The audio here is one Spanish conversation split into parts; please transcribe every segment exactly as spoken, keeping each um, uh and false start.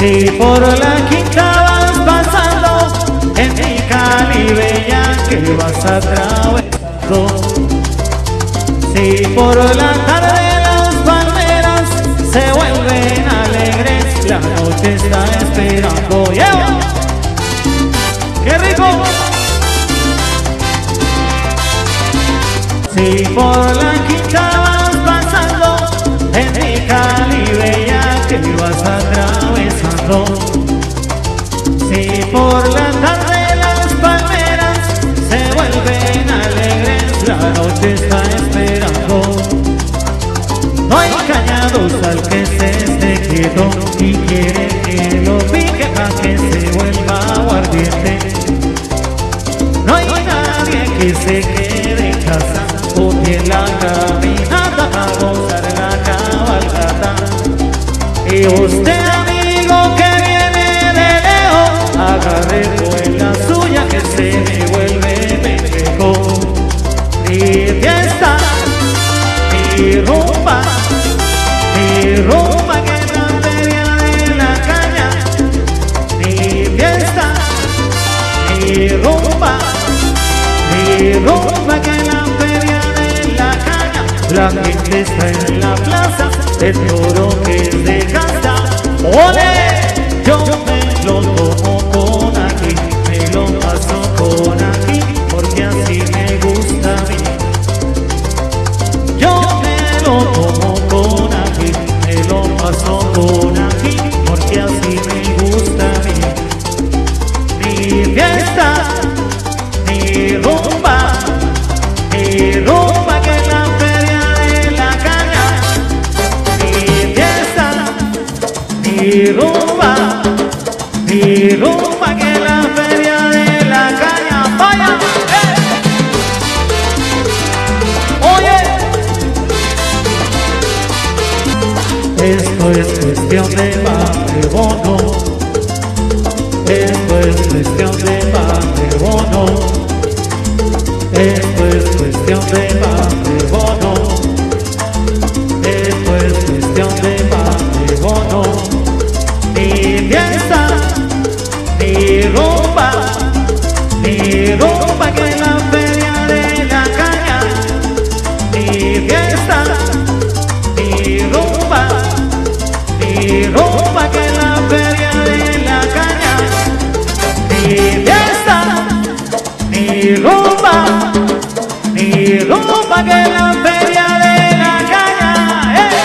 Si por la quinta vas pasando, en mi Cali bella que vas atravesando. Si por la tarde las palmeras se vuelven alegres, la noche está esperando. ¡Lleva! ¡Qué rico! Si por la quinta vas pasando, en mi Cali bella que vas atravesando. Si por la tarde las palmeras se vuelven alegres, la noche está esperando. No hay cañados al que se esté quieto y quiere que lo pique para que se vuelva aguardiente. No hay nadie que se quede en casa o en la caminata a gozar la cabalgata. Y usted, amigo que viene de lejos, agarre en la suya que se me vuelve pendejo. Mi fiesta, mi rumba, mi rumba que es la feria de la caña. Mi fiesta, mi rumba, mi rumba que es la feria de la caña. La gente está en la plaza, el toro que es de casa. ¡Ole! Yo me lo tomo con aquí, me lo paso con aquí, porque así me gusta a mí. Yo me lo tomo con aquí, me lo paso con aquí, porque así me gusta a mí. Mi fiesta, mi rumba, mi rumba que es la feria de la caña. Mi fiesta, mi rumba, mi rumba que es la feria de la caña. ¡Vaya! ¡Eh! ¡Oye! Esto es cuestión de matrimonio. Esto es cuestión de matrimonio. Esto es cuestión de matrimonio. Esto es cuestión de matrimonio. Mi fiesta, mi rumba, mi rumba que es la feria de la caña. Mi fiesta, mi rumba, mi rumba que es la feria de la caña. Mi fiesta, mi rumba, mi rumba que es la feria de la caña. ¡Eh!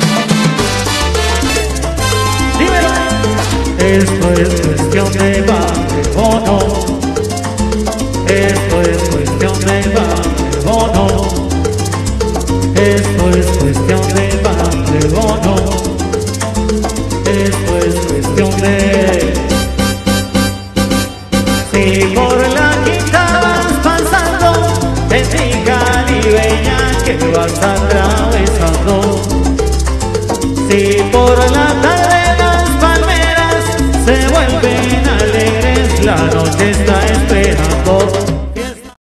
Dímelo. Esto es cuestión de matrimonio. Esto es cuestión de matrimonio. Esto es cuestión de matrimonio. Esto es cuestión de... Si por la quinta vas pasando, en mi Cali bella que vas atravesando. Si por la tarde las palmeras se vuelven alegres, la noche está esperando.